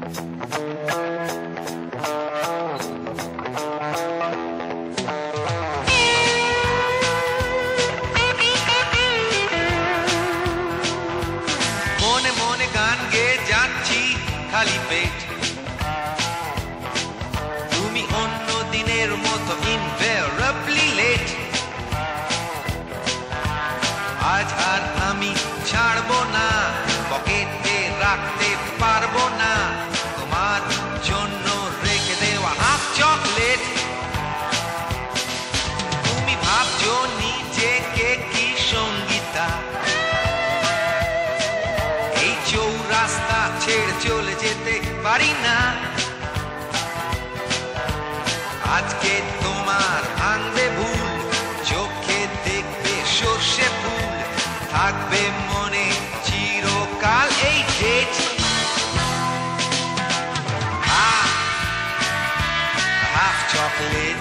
মনে মনে গান গেয়ে যাচ্ছি খালি পেট, তুমি অন্য দিনের মতো ইনভেরিয়েবলি লেট। আজ আর আমি ছাড়বো না, পকেটে রাখতে পারবো না তোমার জন্য রেখে দেওয়া হাফ চকলেট। তুমি ভাবছো নিজেকে কি সঙ্গীতা, এই চৌরাস্তা ছেড়ে চলে যেতে পারি না। আজকে তোমার ভাঙবে ভুল, চোখে দেখবে সর্ষে ফুল, থাকবে মনে চিরকাল এই ডেট। Half chocolate.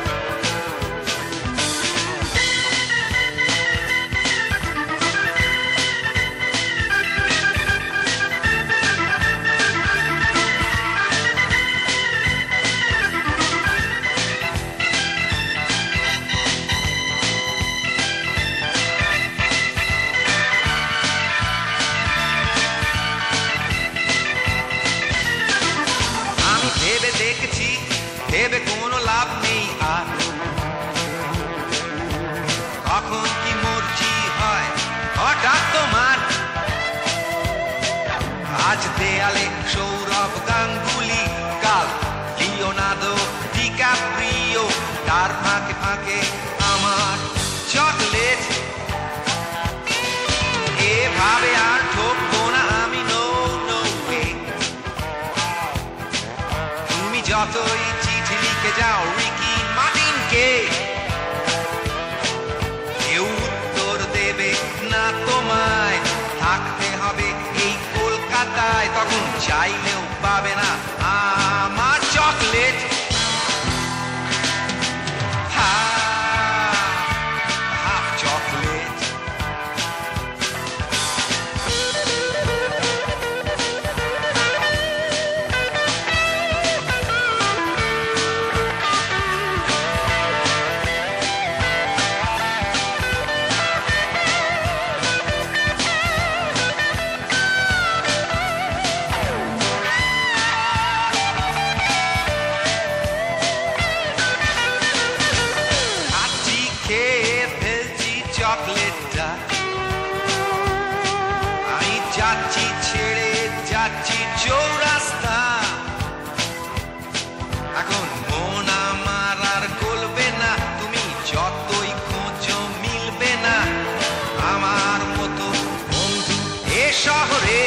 ভেবে দেখছি, ভেবে কোনো লাভ নেই আর, কখন কি মর্জি হয় হঠাৎ তোমার। আজ দেয়ালে সৌরভ গাঙ্গুলি, কাল লিওনার্দো ডিক্যাপ্রিও, তার ফাঁকে ফাঁকে আমার চকলেট। এভাবে আর ঠকবো না আমি, নো নো ওয়ে। যতই চিঠি লিখে যাও রিকি মার্টিনকে, কেউ উত্তর দেবে না তোমায়। থাকতে হবে এই কলকাতায়, তখন চাইলেও পাবে না আমার চকলেট। Half chocolate. চকলেটটা আমি যাচ্ছি, ছেড়ে যাচ্ছি চৌরাস্তা। এখন মন আমার আর গলবে না, তুমি যতই খোঁজো মিলবে না আমার মতো বন্ধু এ শহরে।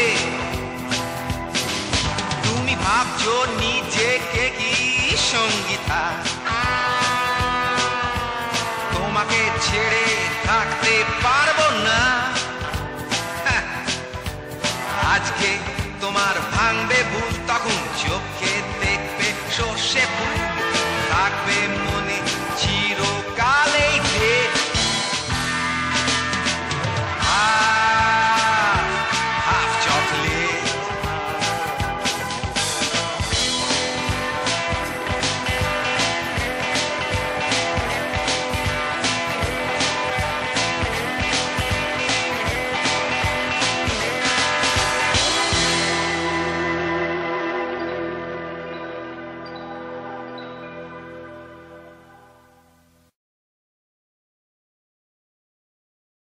তুমি ভাবছো নিজেকে কি সঙ্গীতা, তোমাকে ছেড়ে থাকতে পারবো না। আজকে তোমার ভাঙবে ভুল, তখন চোখে দেখবে সর্ষে ফুল।